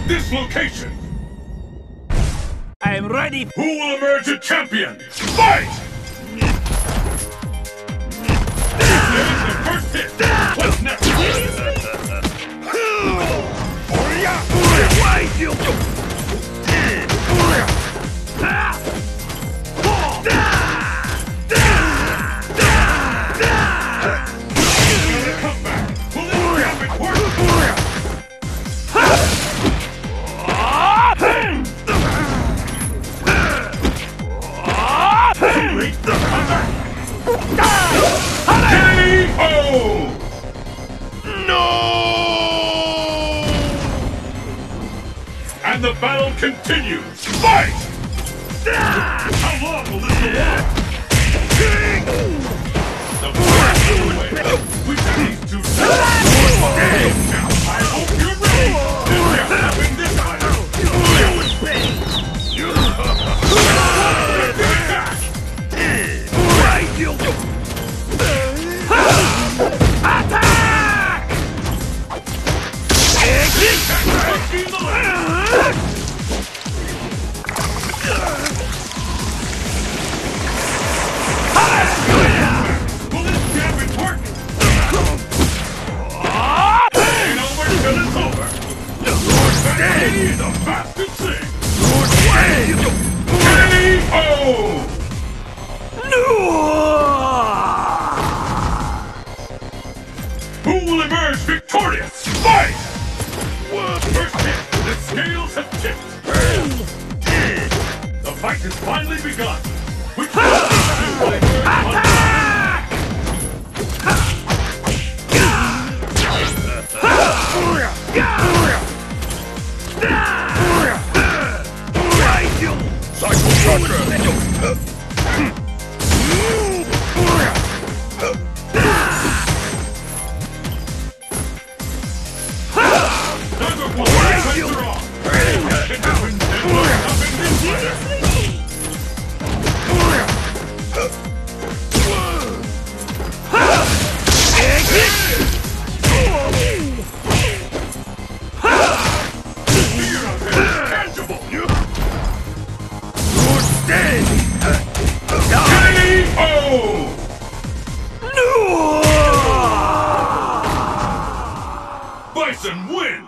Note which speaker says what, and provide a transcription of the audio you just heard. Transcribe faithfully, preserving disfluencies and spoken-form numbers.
Speaker 1: this location!
Speaker 2: I am ready.
Speaker 1: Who will emerge a champion? Fight! There's the first hit! What's next?
Speaker 2: Why you?
Speaker 1: Come back! Will this gambit work? Wait, come back! K O!
Speaker 2: No!
Speaker 1: And the battle continues! Fight! How long will this go on? The fight is away! We need to now! I hope you're ready! This can't happen this time! You would pay! You attack!
Speaker 2: Right, you! Attack!
Speaker 1: Attacking the land! Will this gambit work? Ain't over till it's over! Lord Day! The bastard sing!
Speaker 2: Lord Way!
Speaker 1: K O!
Speaker 2: No!
Speaker 1: Who will emerge victorious? Fight! First hit, the scales have tipped. The fight has finally begun. Which one will play first?
Speaker 2: Attack! Right, you!
Speaker 3: Cycle Chakra!
Speaker 1: Number one, right, you're off. It happens and will happen this way. Fear of it is tangible.
Speaker 2: Lord Stay!
Speaker 1: K O!
Speaker 2: No!
Speaker 1: Bison wins!